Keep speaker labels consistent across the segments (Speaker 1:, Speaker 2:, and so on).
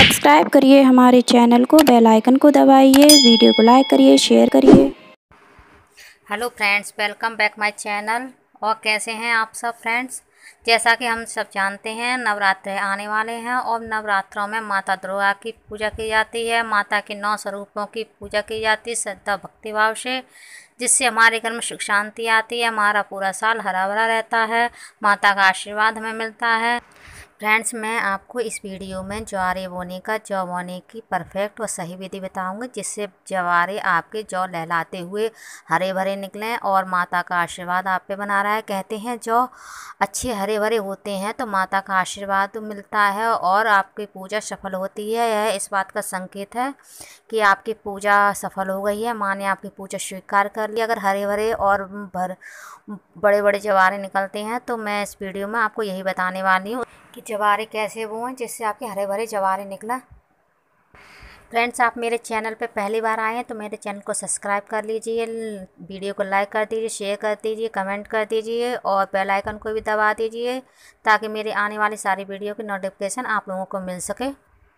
Speaker 1: Subscribe करिए हमारे channel को, बेल आइकन को दबाइए, वीडियो को लाइक करिए, शेयर करिए।
Speaker 2: Hello friends, welcome back my channel. और कैसे हैं आप सब फ्रेंड्स। जैसा कि हम सब जानते हैं, नवरात्रे आने वाले हैं और नवरात्रों में माता दुर्गा की पूजा की जाती है। माता के 9 स्वरूपों की पूजा की जाती है श्रद्धा भक्तिभाव से, जिससे हमारे घर में सुख शांति आती है। हमारा पूरा साल हरा भरा रहता है, माता का आशीर्वाद हमें मिलता है। फ्रेंड्स, मैं आपको इस वीडियो में ज्वारे बोने का जौ बोने की परफेक्ट और सही विधि बताऊंगी, जिससे ज्वारे आपके जौ लहलाते हुए हरे भरे निकलें और माता का आशीर्वाद आप पे बना रहा है। कहते हैं जौ अच्छे हरे भरे होते हैं तो माता का आशीर्वाद मिलता है और आपकी पूजा सफल होती है। यह इस बात का संकेत है कि आपकी पूजा सफल हो गई है, माँ ने आपकी पूजा स्वीकार कर ली। अगर हरे भरे और बड़े बड़े ज्वारे निकलते हैं तो मैं इस वीडियो में आपको यही बताने वाली हूँ कि ज्वारे कैसे बोएं जिससे आपके हरे भरे ज्वारे निकला। फ्रेंड्स, आप मेरे चैनल पे पहली बार आए हैं तो मेरे चैनल को सब्सक्राइब कर लीजिए, वीडियो को लाइक कर दीजिए, शेयर कर दीजिए, कमेंट कर दीजिए और बेल आइकन को भी दबा दीजिए ताकि मेरे आने वाली सारी वीडियो की नोटिफिकेशन आप लोगों को मिल सके।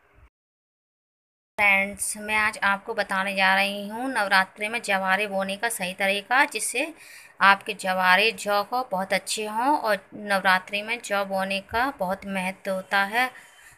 Speaker 2: फ्रेंड्स, मैं आज आपको बताने जा रही हूँ नवरात्रि में ज्वारे बोने का सही तरीका, जिससे आपके ज्वारे जौ को बहुत अच्छे हों। और नवरात्रि में जौ बोने का बहुत महत्व होता है।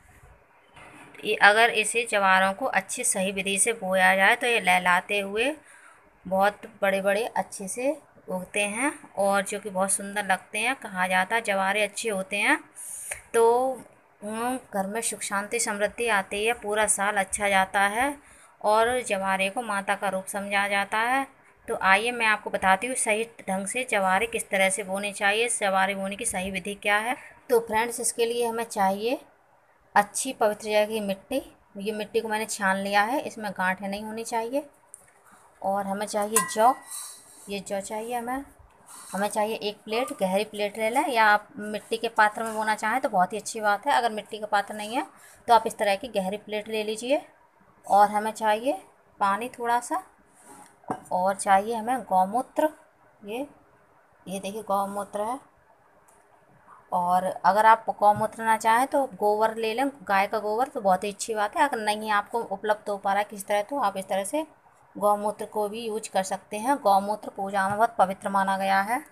Speaker 2: अगर इसे ज्वारों को अच्छी सही विधि से बोया जाए तो ये लहलाते हुए बहुत बड़े बड़े अच्छे से उगते हैं और जो कि बहुत सुंदर लगते हैं। कहा जाता है ज्वारे अच्छे होते हैं तो घर में सुख शांति समृद्धि आती है, पूरा साल अच्छा जाता है और ज्वारे को माता का रूप समझा जाता है। तो आइए मैं आपको बताती हूँ सही ढंग से ज्वारे किस तरह से बोने चाहिए, ज्वारे बोने की सही विधि क्या है। तो फ्रेंड्स, इसके लिए हमें चाहिए अच्छी पवित्र जगह की मिट्टी। ये मिट्टी को मैंने छान लिया है, इसमें गांठें नहीं होनी चाहिए। और हमें चाहिए जौ, ये जौ चाहिए हमें चाहिए एक प्लेट, गहरी प्लेट ले लें, या आप मिट्टी के पात्र में बोना चाहें तो बहुत ही अच्छी बात है। अगर मिट्टी का पात्र नहीं है तो आप इस तरह की गहरी प्लेट ले लीजिए। और हमें चाहिए पानी थोड़ा सा, और चाहिए हमें गौमूत्र। ये देखिए गौमूत्र है। और अगर आप गौमूत्र ना चाहें तो गोबर ले लें, गाय का गोबर, तो बहुत ही अच्छी बात है। अगर नहीं आपको उपलब्ध हो पा रहा है किस तरह, तो आप इस तरह से गौमूत्र को भी यूज कर सकते हैं। गौमूत्र पूजा में बहुत पवित्र माना गया है।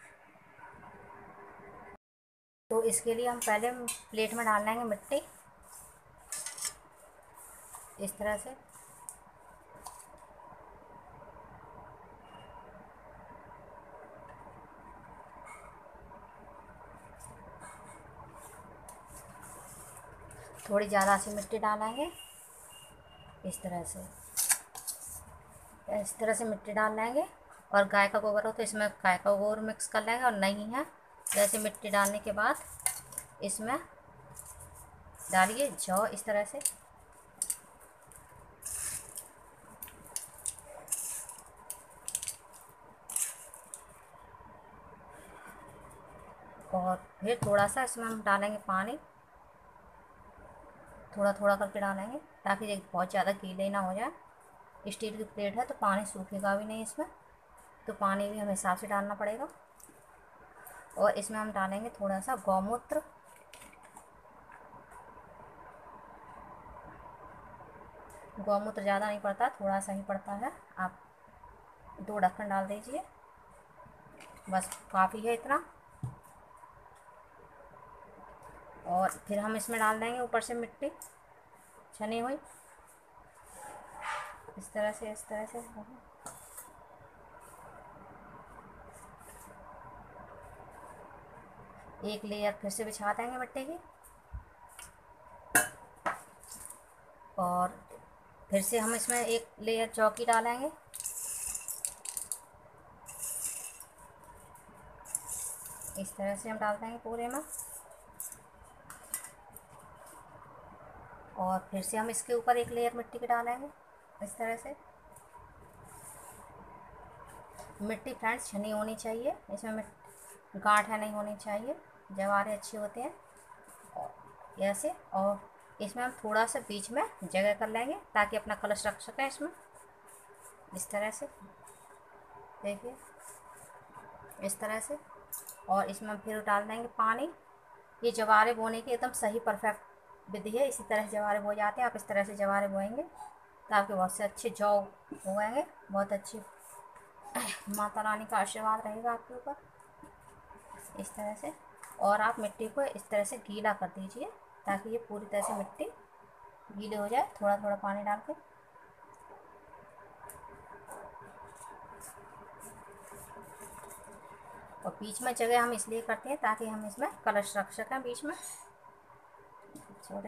Speaker 2: तो इसके लिए हम पहले प्लेट में डाल लेंगे मिट्टी इस तरह से। थोड़ी ज़्यादा सी मिट्टी डालेंगे इस तरह से मिट्टी डाल लेंगे। और गाय का गोबर हो तो इसमें गाय का गोबर मिक्स कर लेंगे, और नहीं है जैसे मिट्टी डालने के बाद इसमें डालिए जौ इस तरह से। और फिर थोड़ा सा इसमें हम डालेंगे पानी, थोड़ा थोड़ा करके डालेंगे ताकि ये बहुत ज़्यादा गीले ना हो जाए। स्टील की प्लेट है तो पानी सूखेगा भी नहीं इसमें, तो पानी भी हमें हिसाब से डालना पड़ेगा। और इसमें हम डालेंगे थोड़ा सा गौमूत्र। गौमूत्र ज़्यादा नहीं पड़ता, थोड़ा सा ही पड़ता है। आप 2 ढक्कन डाल दीजिए, बस काफ़ी है इतना। और फिर हम इसमें डाल देंगे ऊपर से मिट्टी छनी हुई इस तरह से एक लेयर फिर से बिछा देंगे मिट्टी की। और फिर से हम इसमें एक लेयर चौकी डालेंगे। इस तरह से हम डाल देंगे पूरे में। और फिर से हम इसके ऊपर एक लेयर मिट्टी की डालेंगे इस तरह से। मिट्टी फ्रेंड्स छनी होनी चाहिए, इसमें गांठें नहीं होनी चाहिए, ज्वारे अच्छे होते हैं। और ऐसे, और इसमें हम थोड़ा सा बीच में जगह कर लेंगे ताकि अपना कलश रख सकें इसमें इस तरह से। देखिए इस तरह से। और इसमें हम फिर डाल देंगे पानी। ये ज्वारे बोने की एकदम सही परफेक्ट विधि है। इसी तरह से जवारे बोए जाते हैं। आप इस तरह से जवारे बोएंगे तो आपके बहुत से अच्छे जौ उगेंगे। बहुत अच्छी माता रानी का आशीर्वाद रहेगा आपके ऊपर इस तरह से। और आप मिट्टी को इस तरह से गीला कर दीजिए ताकि ये पूरी तरह से मिट्टी गीली हो जाए, थोड़ा थोड़ा पानी डाल के। और बीच में जगह हम इसलिए करते हैं ताकि हम इसमें कलश रख सकें बीच में छोटे।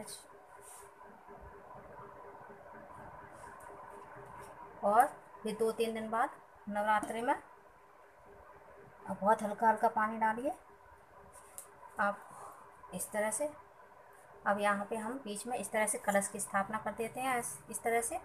Speaker 2: और फिर 2-3 दिन बाद नवरात्रि में अब बहुत हल्का हल्का पानी डालिए आप इस तरह से। अब यहाँ पे हम बीच में इस तरह से कलश की स्थापना कर देते हैं इस तरह से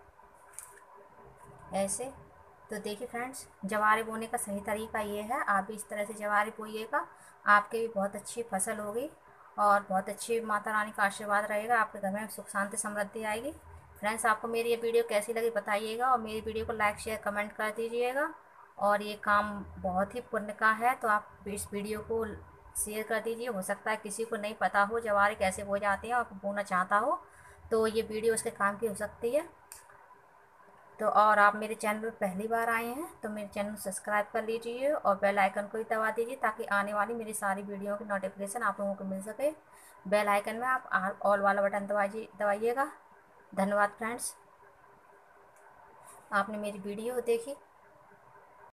Speaker 2: ऐसे। तो देखिए फ्रेंड्स, जवारे बोने का सही तरीका ये है। आप भी इस तरह से जवारे बोइएगा, आपके भी बहुत अच्छी फसल होगी और बहुत अच्छी माता रानी का आशीर्वाद रहेगा। आपके घर में सुख शांति समृद्धि आएगी। फ्रेंड्स, आपको मेरी ये वीडियो कैसी लगी बताइएगा और मेरी वीडियो को लाइक शेयर कमेंट कर दीजिएगा। और ये काम बहुत ही पुण्य का है, तो आप इस वीडियो को शेयर कर दीजिए। हो सकता है किसी को नहीं पता हो जवारे कैसे बो जाते हैं और बोना चाहता हो, तो ये वीडियो उसके काम की हो सकती है। तो और आप मेरे चैनल पर पहली बार आए हैं तो मेरे चैनल सब्सक्राइब कर लीजिए और बेल आइकन को भी दबा दीजिए ताकि आने वाली मेरी सारी वीडियो की नोटिफिकेशन आप लोगों को मिल सके। बेल आइकन में आप ऑल वाला बटन दबाइएगा। धन्यवाद फ्रेंड्स, आपने मेरी वीडियो देखी।